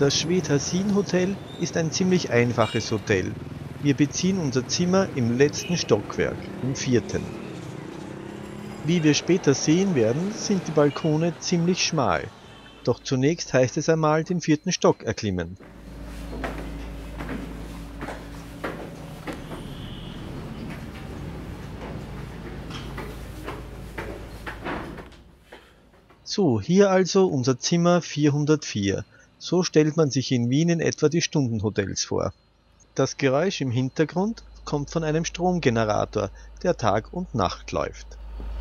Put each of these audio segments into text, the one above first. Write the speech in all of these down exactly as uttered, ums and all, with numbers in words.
Das Shwedasin Hotel ist ein ziemlich einfaches Hotel. Wir beziehen unser Zimmer im letzten Stockwerk, im vierten. Wie wir später sehen werden, sind die Balkone ziemlich schmal. Doch zunächst heißt es einmal den vierten Stock erklimmen. So, hier also unser Zimmer vierhundertvier. So stellt man sich in Wien in etwa die Stundenhotels vor. Das Geräusch im Hintergrund kommt von einem Stromgenerator, der Tag und Nacht läuft.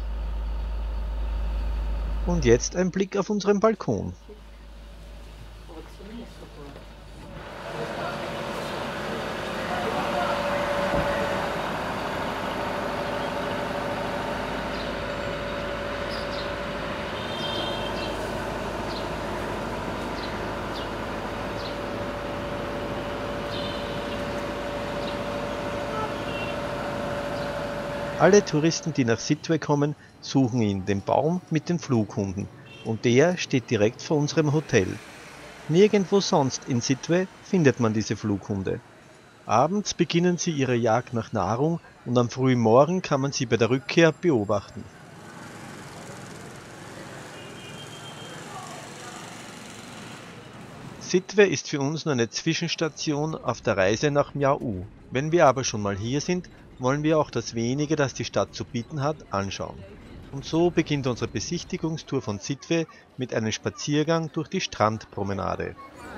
Und jetzt ein Blick auf unseren Balkon. Alle Touristen, die nach Sittwe kommen, suchen ihn, den Baum mit den Flughunden, und der steht direkt vor unserem Hotel. Nirgendwo sonst in Sittwe findet man diese Flughunde. Abends beginnen sie ihre Jagd nach Nahrung und am frühen Morgen kann man sie bei der Rückkehr beobachten. Sittwe ist für uns nur eine Zwischenstation auf der Reise nach Miao. Wenn wir aber schon mal hier sind, wollen wir auch das Wenige, das die Stadt zu bieten hat, anschauen. Und so beginnt unsere Besichtigungstour von Sittwe mit einem Spaziergang durch die Strandpromenade.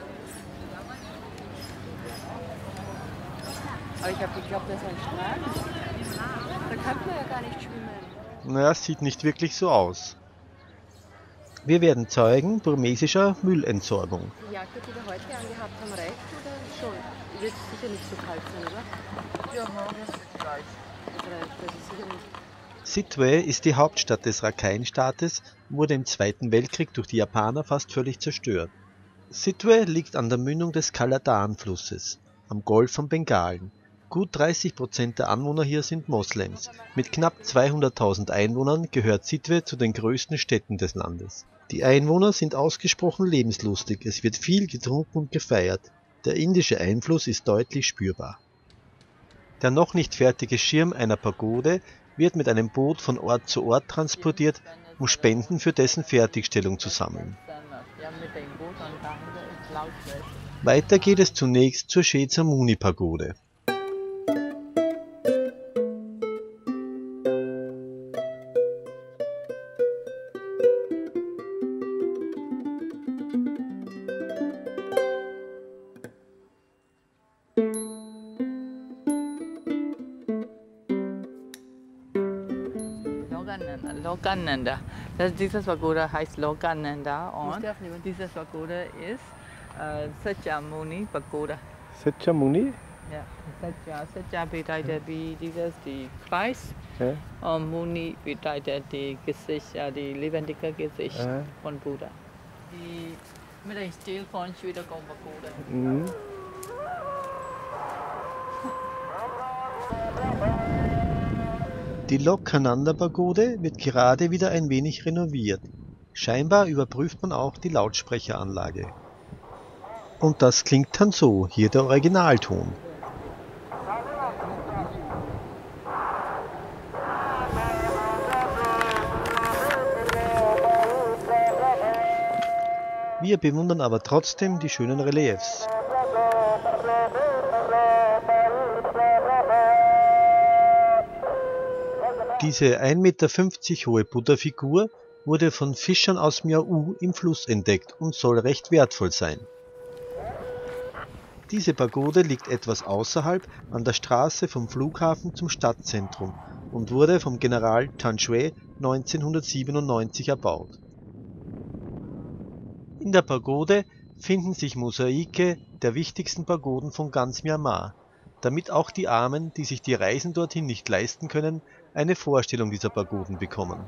Aber ich habe geglaubt, das ist ein Strand. Da kann man ja gar nicht schwimmen. Naja, sieht nicht wirklich so aus. Wir werden Zeugen burmesischer Müllentsorgung. Die Jacke, die wir heute angehabt haben, reicht oder schon? Wird sicher nicht so kalt sein, oder? Ja, das reicht. Das reicht, das ist sicher nicht. Sittwe ist die Hauptstadt des Rakhine-Staates, wurde im Zweiten Weltkrieg durch die Japaner fast völlig zerstört. Sittwe liegt an der Mündung des Kaladan-Flusses, am Golf von Bengalen. Gut dreißig Prozent der Anwohner hier sind Moslems. Mit knapp zweihunderttausend Einwohnern gehört Sittwe zu den größten Städten des Landes. Die Einwohner sind ausgesprochen lebenslustig, es wird viel getrunken und gefeiert. Der indische Einfluss ist deutlich spürbar. Der noch nicht fertige Schirm einer Pagode wird mit einem Boot von Ort zu Ort transportiert, um Spenden für dessen Fertigstellung zu sammeln. Weiter geht es zunächst zur Shedsamuni-Pagode. Lokananda. Das, dieses Pagoda heißt Lokananda und dieses Pagoda ist äh, Sakyamuni Pagoda. Sakyamuni? Ja, Satya, Satya bedeutet wie dieses die Kreis Ja. und Muni bedeutet die Gesicht, ja, die lebendige Gesicht Ja. von Buddha. Die mit dem Stil von Shwedagon Pagoda. Mhm. Die Lokananda-Pagode wird gerade wieder ein wenig renoviert. Scheinbar überprüft man auch die Lautsprecheranlage. Und das klingt dann so, hier der Originalton. Wir bewundern aber trotzdem die schönen Reliefs. Diese ein Meter fünfzig hohe Buddha-Figur wurde von Fischern aus Miao im Fluss entdeckt und soll recht wertvoll sein. Diese Pagode liegt etwas außerhalb an der Straße vom Flughafen zum Stadtzentrum und wurde vom General Than Shwe neunzehnhundertsiebenundneunzig erbaut. In der Pagode finden sich Mosaike der wichtigsten Pagoden von ganz Myanmar, damit auch die Armen, die sich die Reisen dorthin nicht leisten können, eine Vorstellung dieser Pagoden bekommen.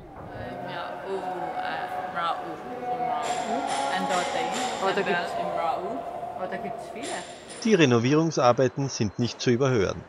Die Renovierungsarbeiten sind nicht zu überhören.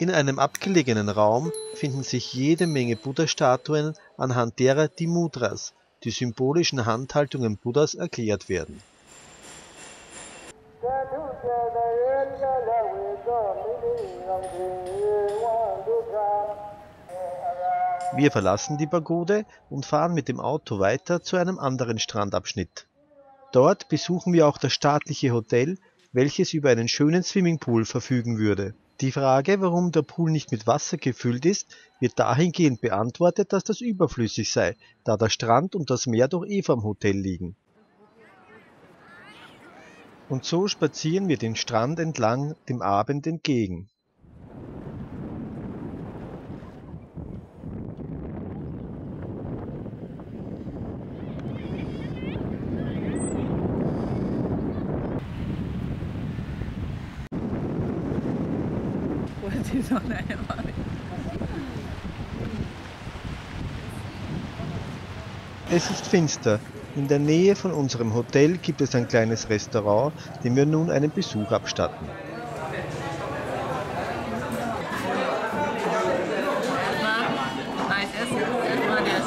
In einem abgelegenen Raum finden sich jede Menge Buddha-Statuen, anhand derer die Mudras, die symbolischen Handhaltungen Buddhas, erklärt werden. Wir verlassen die Pagode und fahren mit dem Auto weiter zu einem anderen Strandabschnitt. Dort besuchen wir auch das staatliche Hotel, welches über einen schönen Swimmingpool verfügen würde. Die Frage, warum der Pool nicht mit Wasser gefüllt ist, wird dahingehend beantwortet, dass das überflüssig sei, da der Strand und das Meer doch eh vorm Hotel liegen. Und so spazieren wir den Strand entlang dem Abend entgegen. Die Sonne. Es ist finster. In der Nähe von unserem Hotel gibt es ein kleines Restaurant, dem wir nun einen Besuch abstatten. Nice essen. Erstmal der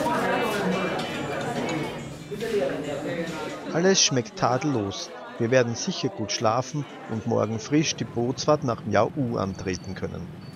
Suppe. Alles schmeckt tadellos. Wir werden sicher gut schlafen und morgen frisch die Bootsfahrt nach Miao U antreten können.